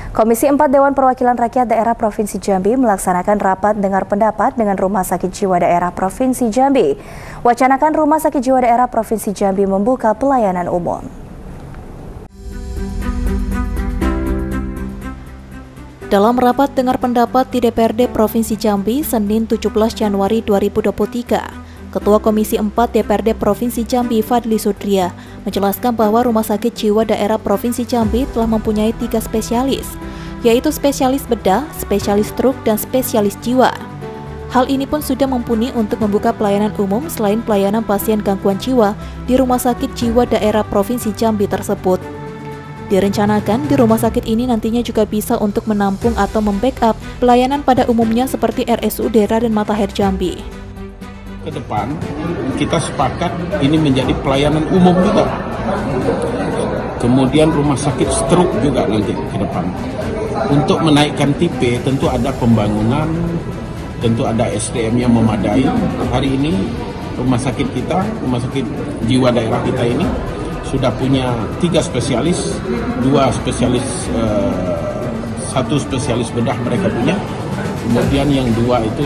Komisi 4 Dewan Perwakilan Rakyat Daerah Provinsi Jambi melaksanakan rapat dengar pendapat dengan Rumah Sakit Jiwa Daerah Provinsi Jambi. Wacanakan Rumah Sakit Jiwa Daerah Provinsi Jambi membuka pelayanan umum. Dalam rapat dengar pendapat di DPRD Provinsi Jambi, Senin 17 Januari 2023, Ketua Komisi 4 DPRD Provinsi Jambi, Fadli Sudria, menjelaskan bahwa Rumah Sakit Jiwa Daerah Provinsi Jambi telah mempunyai 3 spesialis, yaitu spesialis bedah, spesialis stroke, dan spesialis jiwa. Hal ini pun sudah mumpuni untuk membuka pelayanan umum selain pelayanan pasien gangguan jiwa di Rumah Sakit Jiwa Daerah Provinsi Jambi tersebut. Direncanakan di rumah sakit ini nantinya juga bisa untuk menampung atau membackup pelayanan pada umumnya seperti RSUD Raden Matahir Jambi. Ke depan kita sepakat ini menjadi pelayanan umum juga. Kemudian rumah sakit stroke juga nanti ke depan. Untuk menaikkan tipe tentu ada pembangunan, tentu ada SDM yang memadai. Hari ini rumah sakit kita, rumah sakit jiwa daerah kita ini sudah punya 3 spesialis, 2 spesialis, 1 spesialis bedah mereka punya. Kemudian yang 2 itu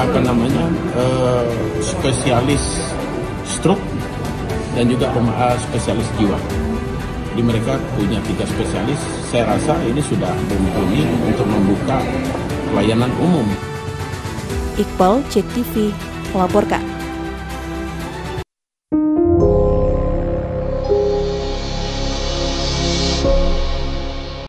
spesialis stroke dan juga spesialis jiwa. Jadi mereka punya 3 spesialis. Saya rasa ini sudah mumpuni untuk membuka pelayanan umum. Iqbal, JEK TV, melaporkan.